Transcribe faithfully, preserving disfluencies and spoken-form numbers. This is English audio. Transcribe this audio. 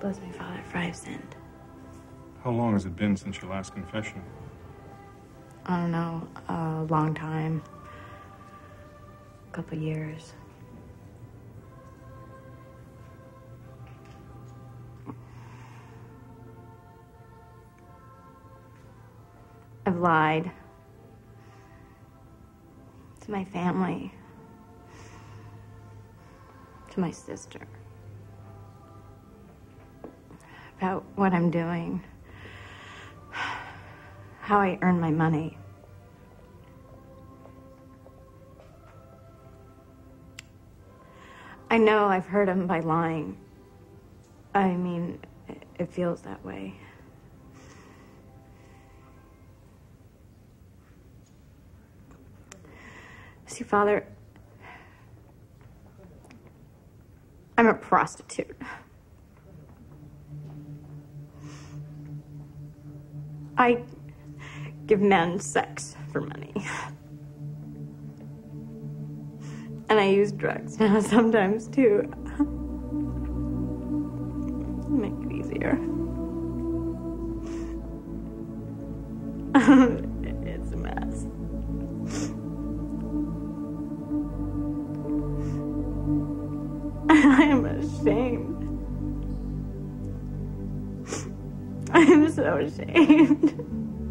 bless me, Father, for I have sinned. How long has it been since your last confession? I don't know, a long time. A couple years. I've lied to my family, to my sister, about what I'm doing, how I earn my money. I know I've hurt him by lying. I mean, it feels that way. See, Father, I'm a prostitute. I give men sex for money. And I use drugs now sometimes, too. Make it easier. It's a mess. I am ashamed. I am so ashamed.